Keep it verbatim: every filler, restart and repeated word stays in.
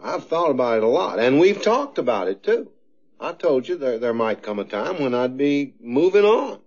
I've thought about it a lot, and we've talked about it, too. I told you there, there might come a time when I'd be moving on.